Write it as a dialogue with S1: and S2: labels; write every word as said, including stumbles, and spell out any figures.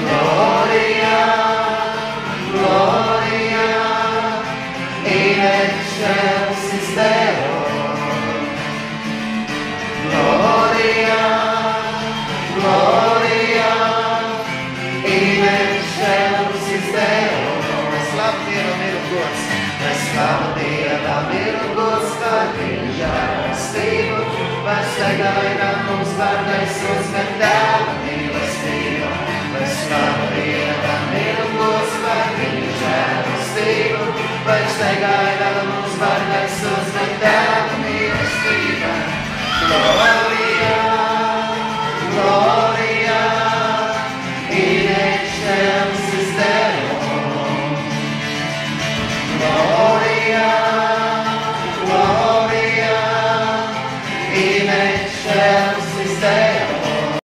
S1: Gloria, Gloria, in excelsis Deo. Gloria, Gloria, in excelsis Deo. Slavu Dievam ir gods, slavu Dievam ir gods, kad Viņš žēlastību, mēs sagaidām mums pārnaisos gan dēļ.